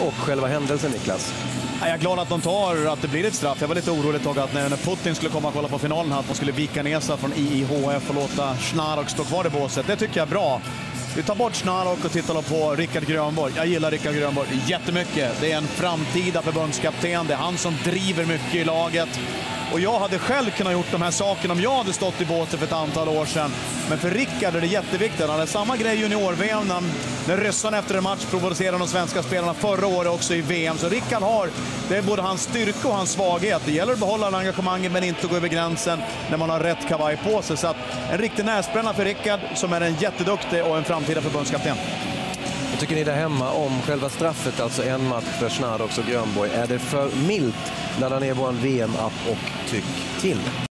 och själva händelsen, Niklas? Jag är glad att de tar att det blir ett straff. Jag var lite orolig ett tag att när Putin skulle komma och kolla på finalen att de skulle vika ner sig från IIHF och låta Schnarok stå kvar i båset. Det tycker jag är bra. Vi tar bort Schnarok och tittar på Rickard Grönborg. Jag gillar Rickard Grönborg jättemycket. Det är en framtida förbundskapten. Det är han som driver mycket i laget. Och jag hade själv kunnat gjort de här sakerna om jag hade stått i båten för ett antal år sedan. Men för Rickard är det jätteviktigt. Han hade samma grej i junior-VM när ryssarna efter en match provocerade de svenska spelarna förra året också i VM. Så Rickard har, det är både hans styrka och hans svaghet. Det gäller att behålla engagemanget men inte gå över gränsen när man har rätt kavaj på sig. Så att en riktig näsbränna för Rickard som är en jätteduktig och en framtida förbundskapten. Vad tycker ni där hemma om själva straffet, alltså en match för Schnarok och Grönborg? Är det för milt? Ladda ner vår VM-app och tyck till.